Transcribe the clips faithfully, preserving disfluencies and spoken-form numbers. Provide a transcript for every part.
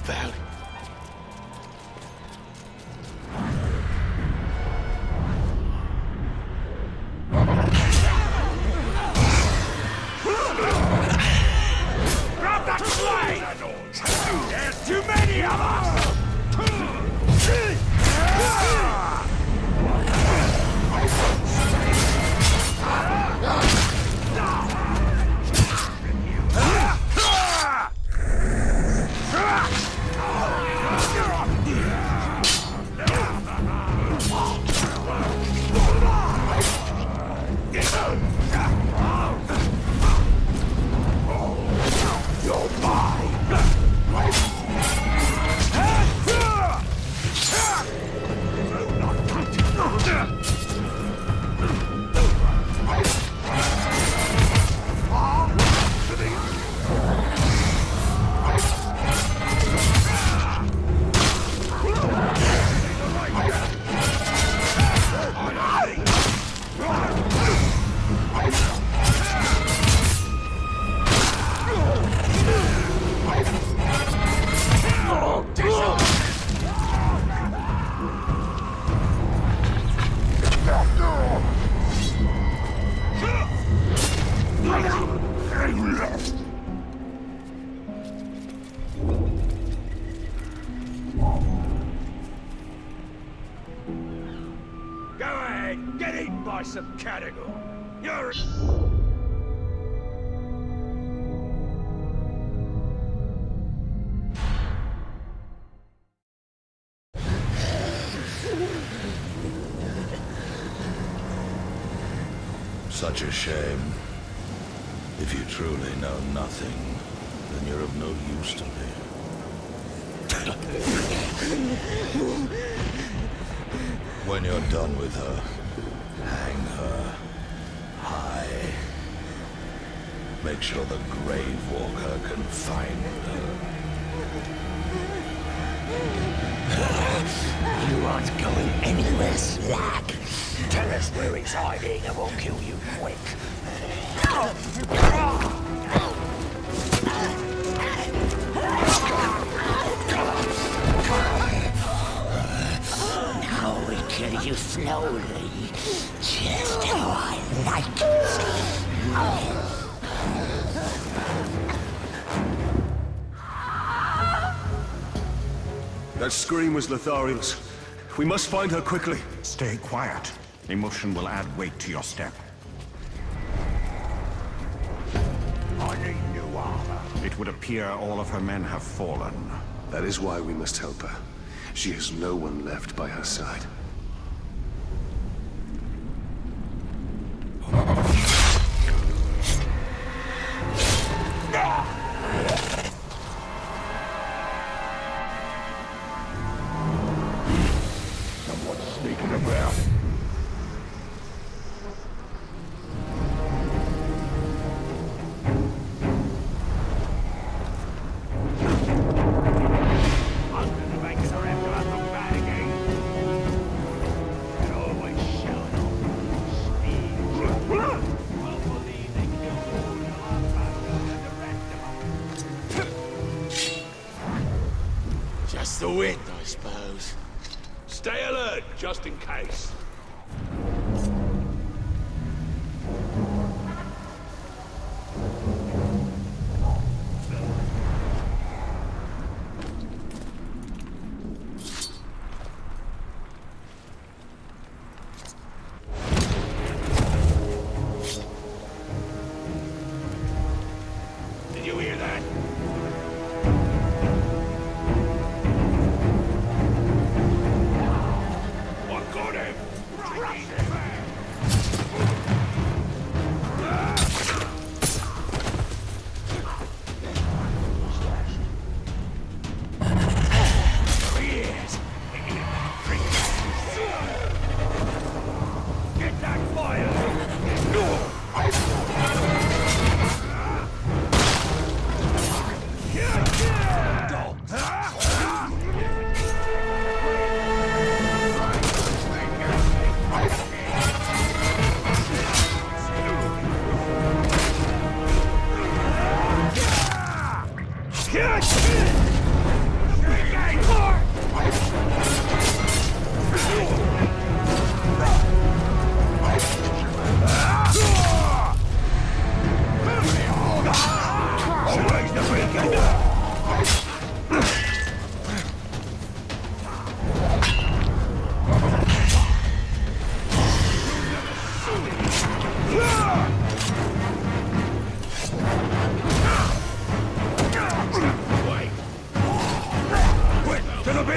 valley. Grab that blade! There's too many of us! Go ahead, get eaten by some Cadigal. You're... Such a shame. If you truly know nothing, then you're of no use to me. When you're done with her, hang her high. Make sure the Grave Walker can find her. You aren't going anywhere, Slack. Tell us where he's hiding and we'll kill you quick. Now we kill you slowly, just how I like it. That scream was Lothariel's. We must find her quickly. Stay quiet. Emotion will add weight to your step. I need new armor. It would appear all of her men have fallen. That is why we must help her. She has no one left by her side. Someone's sneaking around. Just the wind, I suppose. Stay alert, just in case. Did you hear that? What got him?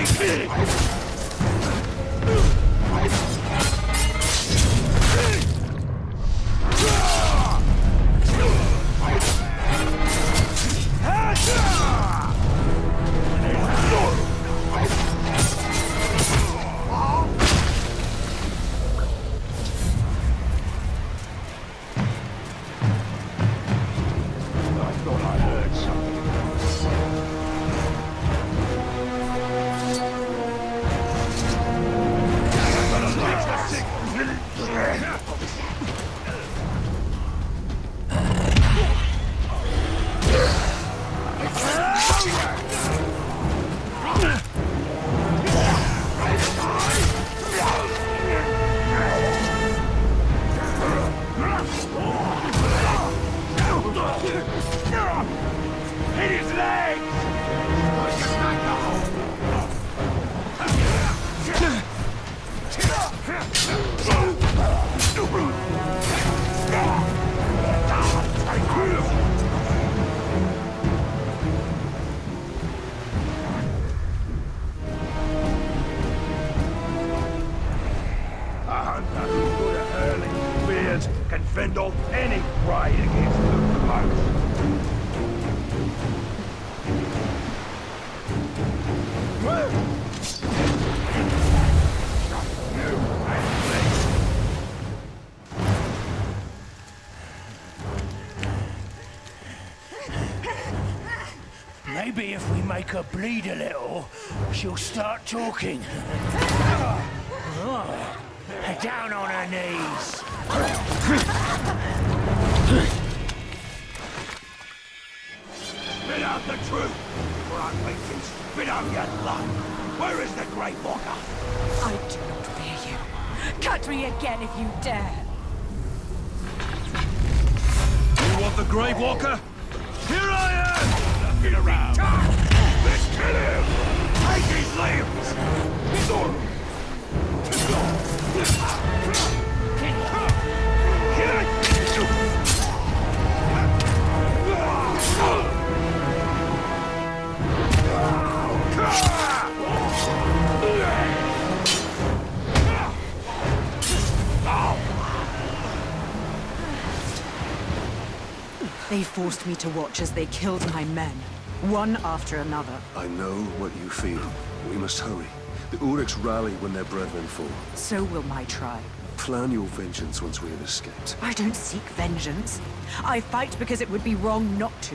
Can fend off any prey against the close. Maybe if we make her bleed a little, she'll start talking. Oh, down on her knees. Spit out the truth, or I make you spit out your luck. Where is the Grey Walker? I do not fear you. Cut me again if you dare. You want the Grey Walker? Here I am! Get around! Let's kill him! Take his limbs! Kill him! They forced me to watch as they killed my men, one after another. I know what you feel. We must hurry. The Uruks rally when their brethren fall. So will my tribe. Plan your vengeance once we have escaped. I don't seek vengeance. I fight because it would be wrong not to.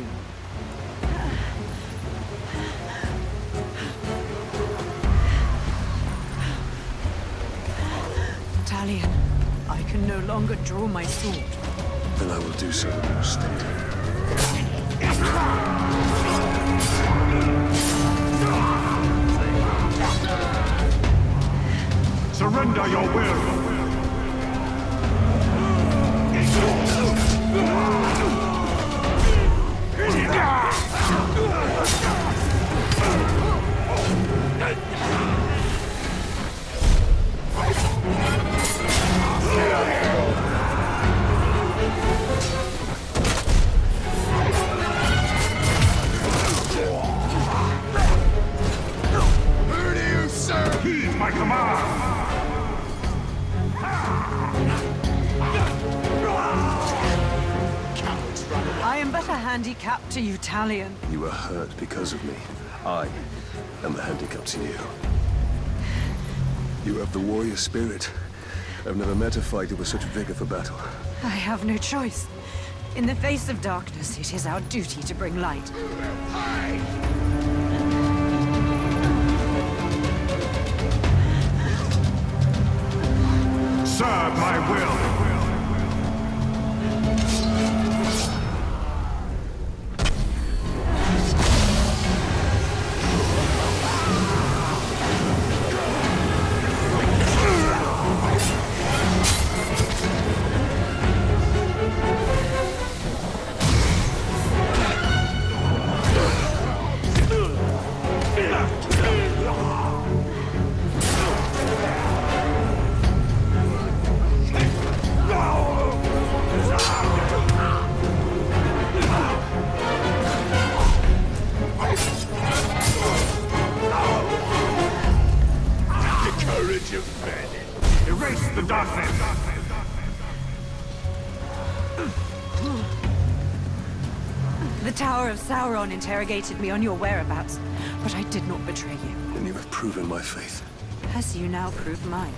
Talion, I can no longer draw my sword. Then I will do so more steadily. Surrender your will! Who do you serve? Heed my command! I am but a handicap to you, Talion. You are hurt because of me. I am the handicap to you. You have the warrior spirit. I've never met a fighter with such vigor for battle. I have no choice. In the face of darkness, it is our duty to bring light. Serve my will! you bandit! Erase the darkness! The Tower of Sauron interrogated me on your whereabouts, but I did not betray you. And you have proven my faith. As you now prove mine.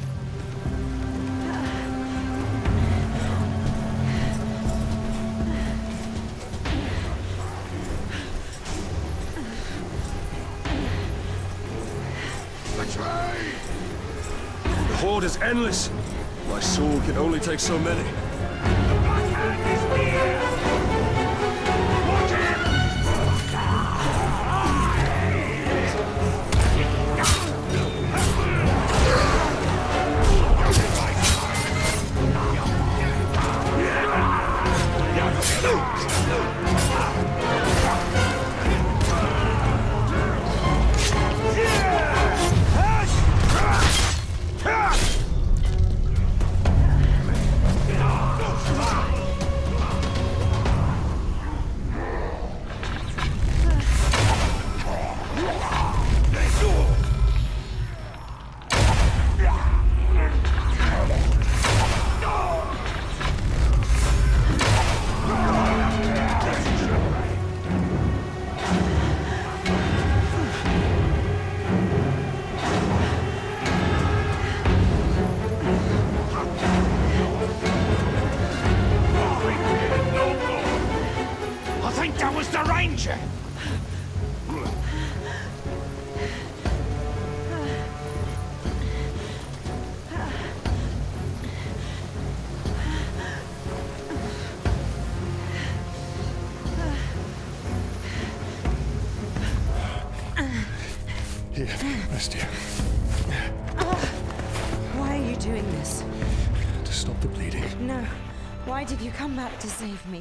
The horde is endless. My sword can only take so many. The Black Hand is here! Watch him! I think that was the Ranger! Here, rest here. Why are you doing this? To stop the bleeding. No. Why did you come back to save me?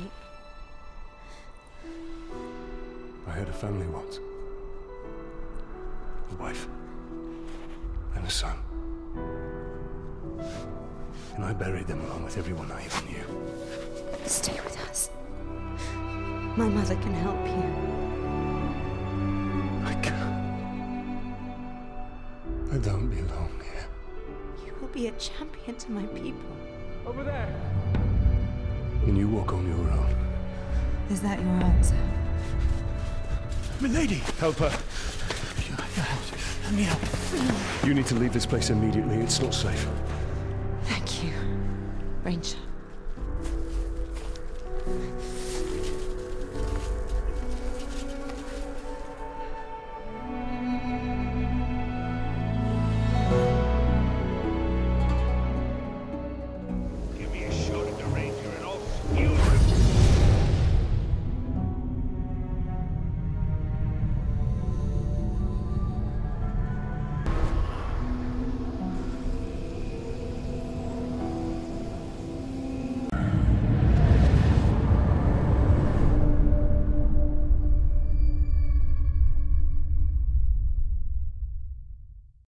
I had a family once. A wife. And a son. And I buried them along with everyone I ever knew. Stay with us. My mother can help you. I can't. I don't belong here. You will be a champion to my people. Over there! And you walk on your own. Is that your answer? Milady! Help her. Let me help. You need to leave this place immediately. It's not safe. Thank you, Ranger.